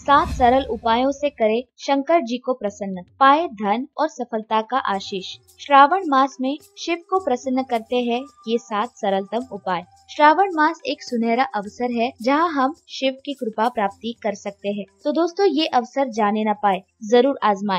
7 सरल उपायों से करे शंकर जी को प्रसन्न, पाए धन और सफलता का आशीष। श्रावण मास में शिव को प्रसन्न करते हैं ये 7 सरलतम उपाय। श्रावण मास एक सुनहरा अवसर है जहां हम शिव की कृपा प्राप्ति कर सकते हैं। तो दोस्तों, ये अवसर जाने न पाए, जरूर आजमाएं।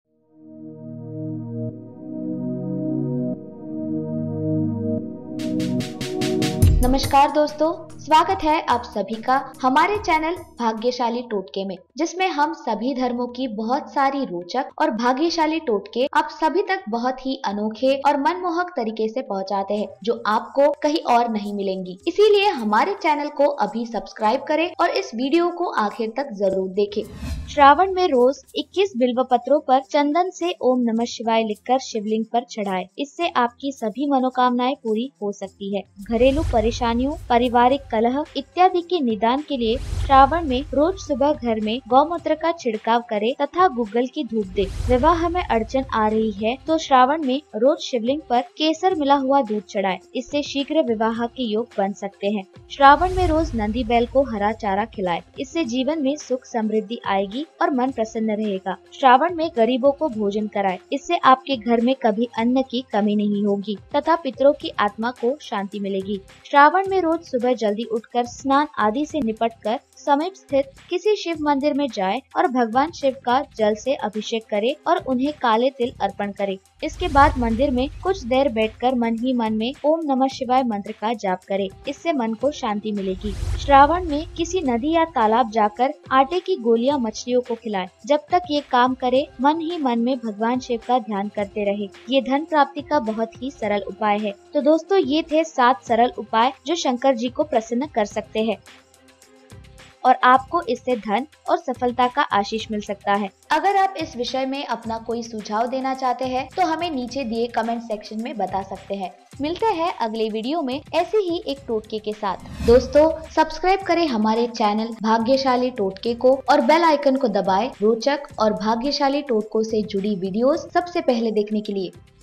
नमस्कार दोस्तों, स्वागत है आप सभी का हमारे चैनल भाग्यशाली टोटके में, जिसमें हम सभी धर्मों की बहुत सारी रोचक और भाग्यशाली टोटके आप सभी तक बहुत ही अनोखे और मनमोहक तरीके से पहुंचाते हैं, जो आपको कहीं और नहीं मिलेंगी। इसीलिए हमारे चैनल को अभी सब्सक्राइब करें और इस वीडियो को आखिर तक जरूर देखें। श्रावण में रोज 21 बिल्व पत्रों पर चंदन से ओम नमः शिवाय लिखकर शिवलिंग पर चढ़ाएं। इससे आपकी सभी मनोकामनाएं पूरी हो सकती है। घरेलू परेशानियों, पारिवारिक कलह इत्यादि के निदान के लिए श्रावण में रोज सुबह घर में गौमूत्र का छिड़काव करें तथा गूगल की धूप दे। विवाह में अड़चन आ रही है तो श्रावण में रोज शिवलिंग पर केसर मिला हुआ दूध चढ़ाएं। इससे शीघ्र विवाह के योग बन सकते हैं। श्रावण में रोज नंदी बैल को हरा चारा खिलाएं। इससे जीवन में सुख समृद्धि आएगी और मन प्रसन्न रहेगा। श्रावण में गरीबों को भोजन कराएं। इससे आपके घर में कभी अन्न की कमी नहीं होगी तथा पितरों की आत्मा को शांति मिलेगी। श्रावण में रोज सुबह जल्दी उठकर स्नान आदि से निपटकर समीप स्थित किसी शिव मंदिर में जाएं और भगवान शिव का जल से अभिषेक करें और उन्हें काले तिल अर्पण करें। इसके बाद मंदिर में कुछ देर बैठकर मन ही मन में ओम नमः शिवाय मंत्र का जाप करें। इससे मन को शांति मिलेगी। श्रावण में किसी नदी या तालाब जाकर आटे की गोलियां मछलियों को खिलाएं। जब तक ये काम करे, मन ही मन में भगवान शिव का ध्यान करते रहे। ये धन प्राप्ति का बहुत ही सरल उपाय है। तो दोस्तों, ये थे 7 सरल उपाय जो शंकर जी को प्रसन्न कर सकते हैं और आपको इससे धन और सफलता का आशीष मिल सकता है। अगर आप इस विषय में अपना कोई सुझाव देना चाहते हैं तो हमें नीचे दिए कमेंट सेक्शन में बता सकते हैं। मिलते हैं अगले वीडियो में ऐसे ही एक टोटके के साथ। दोस्तों, सब्सक्राइब करें हमारे चैनल भाग्यशाली टोटके को और बेल आइकन को दबाएं रोचक और भाग्यशाली टोटकों से जुड़ी वीडियोस सबसे पहले देखने के लिए।